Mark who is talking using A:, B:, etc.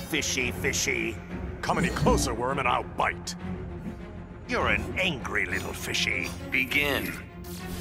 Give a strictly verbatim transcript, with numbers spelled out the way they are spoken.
A: fishy, fishy.
B: Come any closer, worm, and I'll bite.
A: You're an angry little fishy.
C: Begin.